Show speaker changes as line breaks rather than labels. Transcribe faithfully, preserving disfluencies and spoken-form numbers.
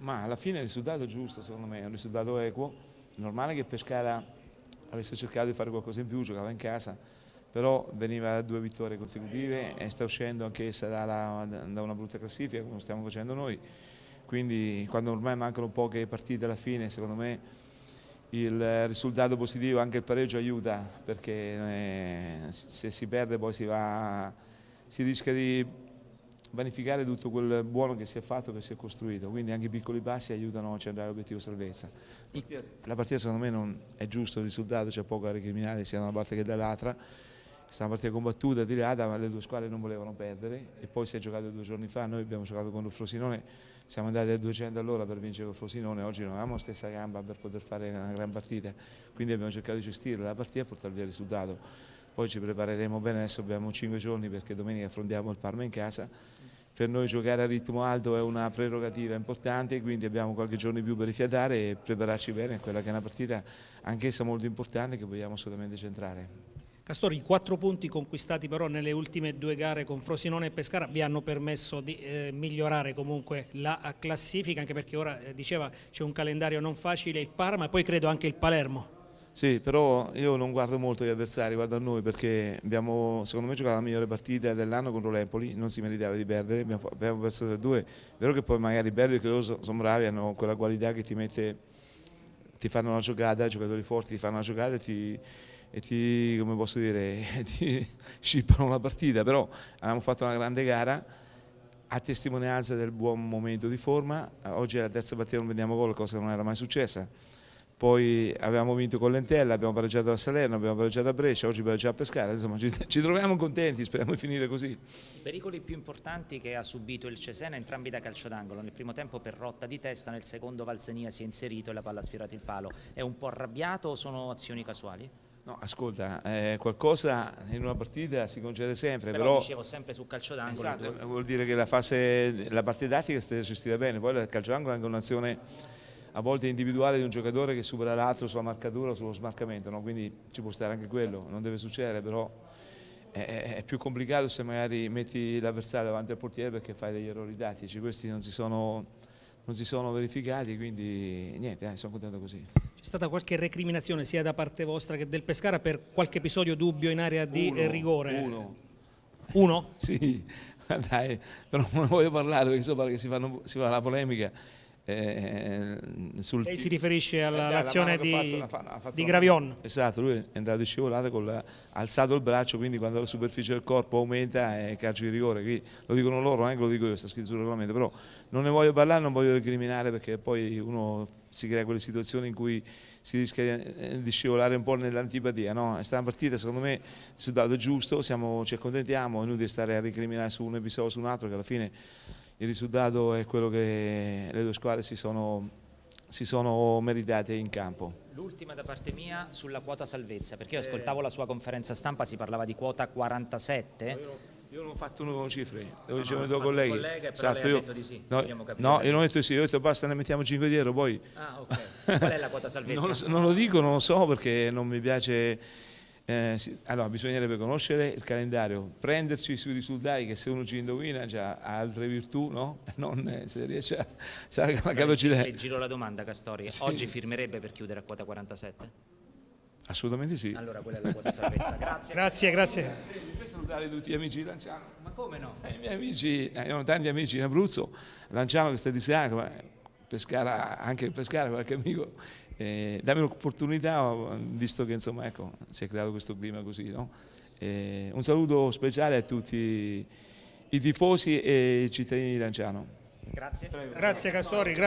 Ma alla fine il risultato è giusto, secondo me, è un risultato equo. È normale che Pescara avesse cercato di fare qualcosa in più, giocava in casa, però veniva da due vittorie consecutive e sta uscendo anch'essa da, da una brutta classifica, come stiamo facendo noi. Quindi quando ormai mancano poche partite alla fine, secondo me il risultato positivo, anche il pareggio aiuta, perché eh, se si perde poi si, va, si rischia di vanificare tutto quel buono che si è fatto, che si è costruito, quindi anche i piccoli passi aiutano a centrare l'obiettivo salvezza. La partita secondo me non è giusto il risultato, c'è poco da recriminare sia da una parte che dall'altra, è stata una partita combattuta, tirata, ma le due squadre non volevano perdere e poi si è giocato due giorni fa, noi abbiamo giocato contro il Frosinone, siamo andati a duecento all'ora per vincere con il Frosinone, oggi non avevamo la stessa gamba per poter fare una gran partita, quindi abbiamo cercato di gestire la partita e portare via il risultato. Poi ci prepareremo bene, adesso abbiamo cinque giorni perché domenica affrontiamo il Parma in casa. Per noi giocare a ritmo alto è una prerogativa importante, quindi abbiamo qualche giorno in più per rifiatare e prepararci bene a quella che è una partita anch'essa molto importante che vogliamo assolutamente centrare.
Castori, i quattro punti conquistati però nelle ultime due gare con Frosinone e Pescara vi hanno permesso di eh, migliorare comunque la classifica, anche perché ora eh, diceva c'è un calendario non facile, il Parma e poi credo anche il Palermo.
Sì, però io non guardo molto gli avversari, guardo a noi perché abbiamo secondo me giocato la migliore partita dell'anno contro l'Empoli, non si meritava di perdere, abbiamo, abbiamo perso tre a due, è vero che poi magari perdi perché loro sono bravi, hanno quella qualità che ti mette, ti fanno una giocata, i giocatori forti ti fanno una giocata e ti, e ti come posso dire, ti scippano la partita, però abbiamo fatto una grande gara a testimonianza del buon momento di forma, oggi è la terza partita non vediamo gol, cosa che non era mai successa. Poi abbiamo vinto con l'Entella, abbiamo pareggiato a Salerno, abbiamo pareggiato a Brescia, oggi pareggiamo a Pescara, insomma ci, ci troviamo contenti, speriamo di finire così.
I pericoli più importanti che ha subito il Cesena entrambi da calcio d'angolo, nel primo tempo per Rotta di testa, nel secondo Valsenia si è inserito e la palla ha sfiorato il palo. È un po' arrabbiato o sono azioni casuali?
No, ascolta, eh, qualcosa in una partita si concede sempre,
però,
però
dicevo sempre su calcio d'angolo.
Esatto, vuol dire che la fase, la parte tattica è stata gestita bene, poi il calcio d'angolo è anche un'azione a volte individuale di un giocatore che supera l'altro sulla marcatura o sullo smarcamento, no? Quindi ci può stare anche quello, non deve succedere, però è, è più complicato se magari metti l'avversario davanti al portiere perché fai degli errori tattici, questi non si sono, non si sono verificati, quindi niente, eh, sono contento così.
C'è stata qualche recriminazione sia da parte vostra che del Pescara per qualche episodio dubbio in area di
uno,
rigore?
Uno.
Uno?
Sì, dai, però non ne voglio parlare perché so che si, fanno, si fa la polemica. Eh, sul...
Lei si riferisce all'azione
eh,
di, di Gravion?
Esatto, lui è andato in scivolata, con la, ha alzato il braccio, quindi quando la superficie del corpo aumenta è calcio di rigore, qui lo dicono loro, non è che lo dico io, sta scritto sul regolamento, però non ne voglio parlare, non voglio recriminare perché poi uno si crea quelle situazioni in cui si rischia di scivolare un po' nell'antipatia, no? È stata una partita secondo me risultato giusto, siamo, ci accontentiamo, è inutile stare a recriminare su un episodio o su un altro che alla fine il risultato è quello che le due squadre si sono, si sono meritate in campo.
L'ultima da parte mia sulla quota salvezza, perché io ascoltavo la sua conferenza stampa, si parlava di quota quarantasette.
No, io, non, io non ho fatto nuove cifre, lo
no,
dicevano
no,
i tuoi colleghi.
Collega,
esatto,
io,
io,
detto di sì.
no, no io non ho detto di sì, io ho detto basta, ne mettiamo cinque dietro, poi...
Ah, ok. Qual è la quota salvezza?
non, lo, non lo dico, non lo so perché non mi piace... Eh, sì, allora bisognerebbe conoscere il calendario, prenderci sui risultati che se uno ci indovina già ha altre virtù, no? Non eh, se riesce a, a la capacità.
Le giro la domanda, Castori, sì. Oggi firmerebbe per chiudere a quota quarantasette?
Assolutamente sì.
Allora quella è la quota salvezza. Grazie.
Grazie, grazie.
Sì, mi fai salutare tutti gli amici di Lanciano.
Ma come no?
Eh, I miei amici, eh, io ho tanti amici in Abruzzo, Lanciano che sta di Sacco, ma Pescara, anche Pescara, qualche amico. Eh, dammi un'opportunità, visto che insomma ecco, si è creato questo clima così, no? Eh, un saluto speciale a tutti i tifosi e i cittadini di Lanciano.
Grazie.
Grazie Castori.